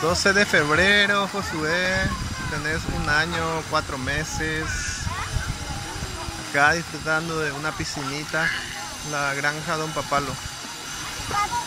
12 de febrero, Josué. Tenés 1 año, 4 meses. Acá disfrutando de una piscinita. La granja Don Papalo.